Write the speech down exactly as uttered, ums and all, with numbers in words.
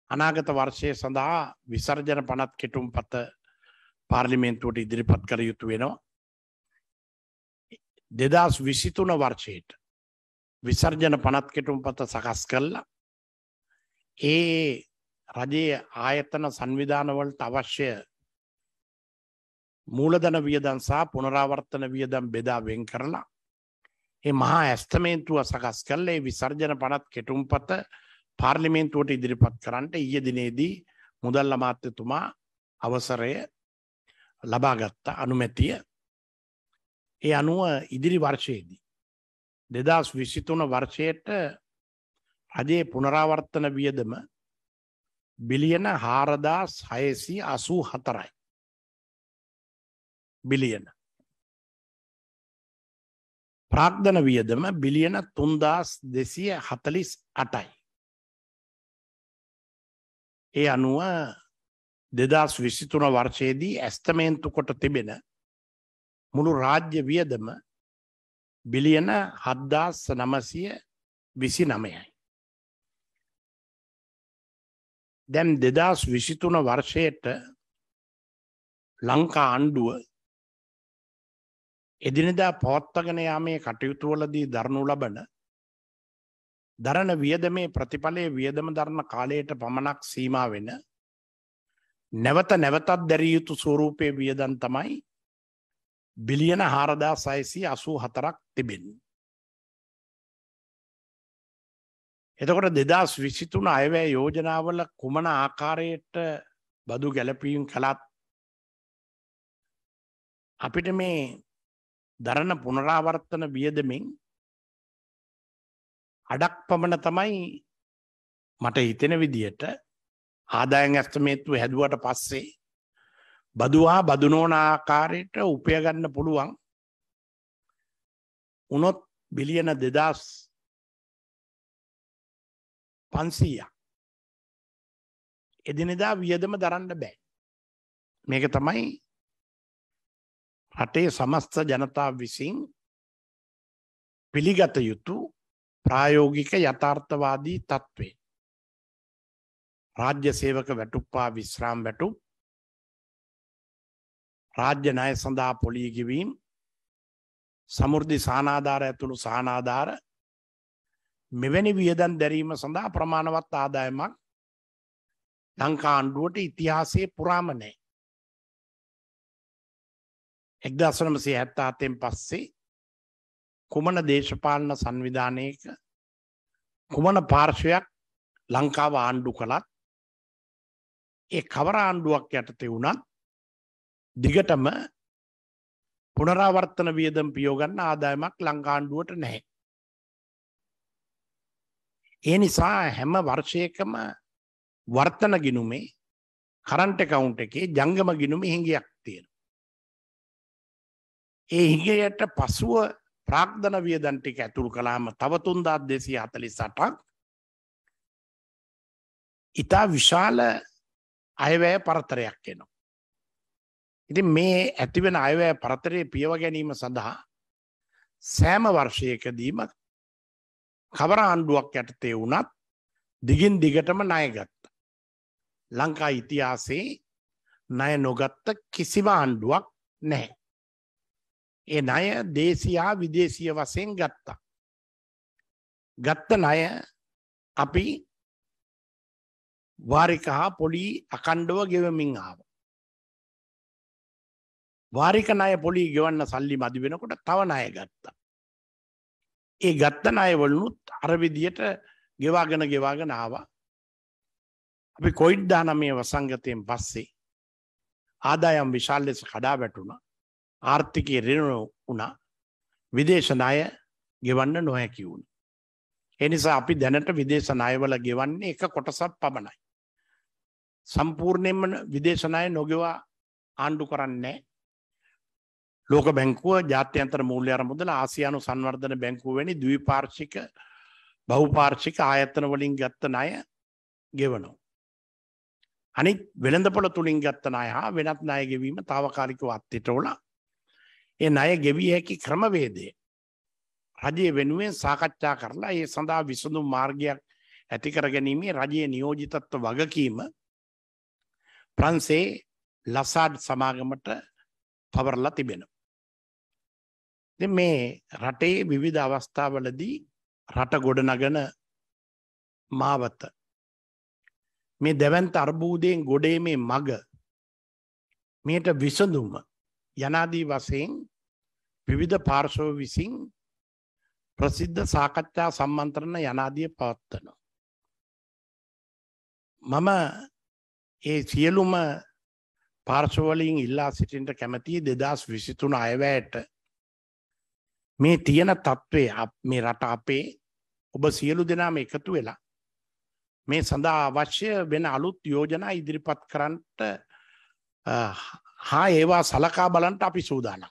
අනාගත වර්ෂය සඳහා විසර්ජන පනත් කෙටුම්පත පාර්ලිමේන්තුවට ඉදිරිපත් කළ යුතු වෙනවා. දෙදහස් විසිතුන වර්ෂයට විසර්ජන පනත් කෙටුම්පත සකස් කළා. ඒ රජයේ ආයතන සංවිධානවලට අවශ්‍ය මූලධන වියදම් සහ පුනරාවර්තන වියදම් බෙදා වෙන් කරලා ඒ මහා ඇස්තමේන්තුව සකස් කළ ඒ විසර්ජන පනත් කෙටුම්පත පාර්ලිමේන්තුවට ඉදිරිපත් කරන්නට ඊයේ දිනේදී මුදල් අමාත්‍යතුමා අවසරය ලබාගත් අනුමැතිය. ඒ අනුව ඉදිරි වර්ෂයේදී දෙදහස් විසිතුන වර්ෂයට රජයේ පුනරාවර්තන වියදම බිලියන හාරදාස් හයසිය අසූ හතරයි. බිලියන. ප්‍රාග්ධන වියදම බිලියන තුන්දාස් දෙසිය හතලිස් අටයි. ඒ අනුව දෙදහස් විසිතුන වර්ෂයේදී ඇස්තමේන්තු කොට තිබෙන මුළු රාජ්‍ය වියදම බිලියන හත්දාස් නවසිය විසි නවයයි. දැන් දෙදහස් විසිතුන වර්ෂයට ලංකා ආණ්ඩුව එදිනෙදා පවත්වාගෙන යාමේ කටයුතු වලදී දරනු ලබන දරන වියදමේ ප්‍රතිඵලයේ වියදම දරන කාලයට පමණක් සීමා වෙන නැවත නැවතත් දැරිය යුතු ස්වරූපයේ වියදම් තමයි බිලියන හාරදාස් හයසිය අසූ හතරක් තිබෙන්නේ. එතකොට දෙදහස් විසිතුන අයවැය යෝජනාවල කුමන ආකාරයට බදු ගැලපීම් කළත් අපිට මේ දරන පුනරාවර්තන වියදමින් අඩක් පමණ තමයි මට හිතෙන විදියට ආදායම් ඇස්තමේන්තුව හැදුවට පස්සේ බදුහා බදු නොවන ආකාරයට උපය ගන්න පුළුවන් උනොත් බිලියන දෙදහස් පන්සීයක් එදිනෙදා වියදම දරන්න බෑ. මේක තමයි රටේ සමස්ත ජනතාව විසින් පිළිගත යුතු ප්‍රායෝගික යථාර්ථවාදී තත්ත්වය. රාජ්‍ය සේවක වැටුප්පා විශ්‍රාම වැටුප්, රාජ්‍ය ණය සඳහා පොලී ගෙවීම්, සමෘද්ධි සානාධාර ඇතුළු සානාධාර මෙවැනි වියදම් දැරීම සඳහා ප්‍රමාණවත් ආදායමක් ලංකා ආණ්ඩුවට ඉතිහාසයේ පුරාම නැහැ. එක්දාස් නවසිය හැත්තෑ හතෙන් පස්සේ කුමන දේශපාලන සංවිධානයක කුමන පාර්ශ්වයක් ලංකාව ආණ්ඩු කළත් ඒ කවර ආණ්ඩුවක් යටතේ වුණත් දිගටම පුනරාවර්තන වියදම් පියෝගන්න ආදායමක් ලංකා ආණ්ඩුවට නැහැ. ඒ නිසා හැම වර්ෂයකම වර්තන ගිණුමේ කරන්ට් account එකේ ජංගම ගිණුමේ හිඟයක් තියෙනවා. ඒ හිඟයට පසුව ප්‍රාග්ධන වියදම් ටික ඇතුළු කළාම තව තුන්දාස් දෙසිය හතලිස් අටක් ඉතා විශාල අයවැය පරතරයක් එනවා. ඉතින් මේ ඇතිවෙන අයවැය පරතරයේ පියව ගැනීම සඳහා සෑම වර්ෂයකදීම කවර ආණ්ඩුවක් යටතේ වුණත් දිගින් දිගටම ණය ගත්තා. ලංකා ඉතිහාසයේ ණය නොගත්ත කිසිම ආණ්ඩුවක් නැහැ. ඒ ණය දේශීය විදේශීය වශයෙන් ගත්තා. ගත්ත ණය අපි වාරික හා පොලී අකණ්ඩව ගෙවමින් ආවා. වාරික ණය පොලී ගෙවන්න සල්ලි මදි වෙනකොට තව ණය ගත්තා. ඒ ගත්ත ණය වලුත් අර විදියට ගෙවාගෙන ගෙවාගෙන ආවා. අපි කොවිඩ් දානමය වසංගතයෙන් පස්සේ ආදායම් විශාල ලෙස කඩා වැටුණා. ආර්ථිකය රිණු වුණා. විදේශ ණය ගෙවන්න නොහැකි වුණා. ඒ නිසා අපි දැනට විදේශ ණයවල ගෙවන්නේ එක කොටසක් පමණයි. සම්පූර්ණයෙන්ම විදේශ ණය නොගෙවා ආණ්ඩු කරන්නේ ලෝක බැංකුව, ජාත්‍යන්තර මූල්‍ය අරමුදල, ආසියානු සංවර්ධන බැංකුව වැනි ද්විපාර්ශ්වික බහුපාර්ශ්වික ආයතන වලින් ගත්ත ණය ගෙවනවා. අනිත් වෙළඳපොළ තුලින් ගත්ත ණය හා වෙනත් ණය ගෙවීම తాවකාලිකව අත්හිටවලා ඒ ණය ගෙවිය හැකි ක්‍රමවේදය රජය වෙනුවෙන් සාකච්ඡා කරලා ඒ සඳහා විසඳුම් මාර්ගයක් ඇති කර ගැනීමේ රජයේ නියෝජිතත්ව වගකීම ප්‍රංශේ ලසාඩ් සමාගමට පවරලා තිබෙනවා. ඉතින් මේ රටේ විවිධ අවස්ථාවලදී රට ගොඩනගන මාවත මේ දැවැන්ත අර්බුදයෙන් ගොඩේීමේ මග මේට විසඳුම යනාදී වශයෙන් විවිධ පාර්ශව විසින් ප්‍රසිද්ධ සාකච්ඡා සම්මන්ත්‍රණ යනාදිය පවත්වනවා. මම ඒ සියලුම පාර්ශවවලින් ඉල්ලා සිටින්නට කැමැතියි දෙදාස් විසිතුන අයවැයට මේ තියෙන තත්ත්වය මේ රට අපේ ඔබ සියලු දෙනාම එකතු වෙලා මේ සඳහා අවශ්‍ය වෙන අලුත් යෝජනා ඉදිරිපත් කරන්නට හා ඒවා සලකා බලන්නට අපි සූදානම්.